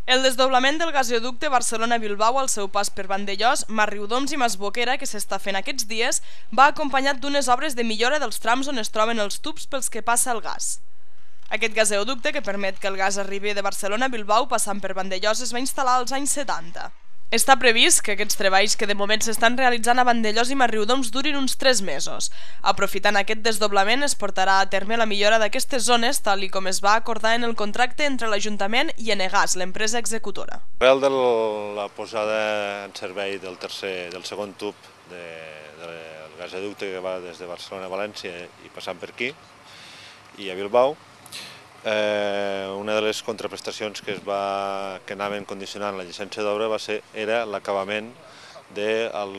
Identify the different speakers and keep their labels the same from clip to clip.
Speaker 1: El desdoblament del gasoducte Barcelona-Bilbao al seu pas per Vandellòs, Mas-Riudoms i Mas-Boquera, que s'està fent aquests dies, va acompanyat d'unes obres de millora dels trams on es troben els tubs pels que passa el gas. Aquest gasoducte, que permet que el gas arribi de Barcelona a Bilbao passant per Vandellòs, es va instal·lar als anys 70. Està previst que aquests treballs que de moment s'estan realitzant a Vandellòs i Mas-Riudoms durin uns 3 mesos. Aprofitant aquest desdoblament es portarà a terme la millora d'aquestes zones tal i com es va acordar en el contracte entre l'Ajuntament i Enagás, l'empresa executora.
Speaker 2: Arrel de la posada en servei del segon tub del gasoducte que va des de Barcelona a València i passant per aquí i a Bilbao, una de les contraprestacions que anaven condicionant la llicència d'obra era l'acabament del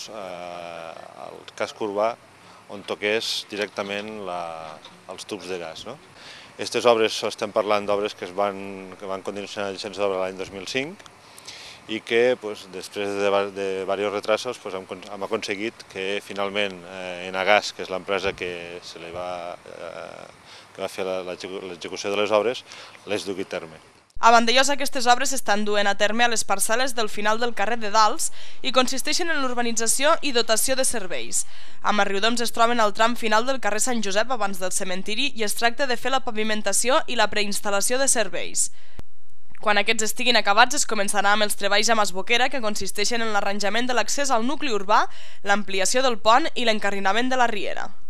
Speaker 2: casc urbà on toqués directament els tubs de gas. Aquestes obres, estem parlant d'obres que van condicionar la llicència d'obra l'any 2005 i que després de diversos retrasos hem aconseguit que finalment Enagás, que és l'empresa que va fer l'execució de les obres, les dugui a terme.
Speaker 1: A Vandellòs aquestes obres s'estan duent a terme a les parcel·les del final del carrer de Dals i consisteixen en l'urbanització i dotació de serveis. A Mas-Riudoms es troben al tram final del carrer Sant Josep abans del cementiri i es tracta de fer la pavimentació i la preinstal·lació de serveis. Quan aquests estiguin acabats es començarà amb els treballs a Mas-Boquera, que consisteixen en l'arranjament de l'accés al nucli urbà, l'ampliació del pont i l'encarrinament de la riera.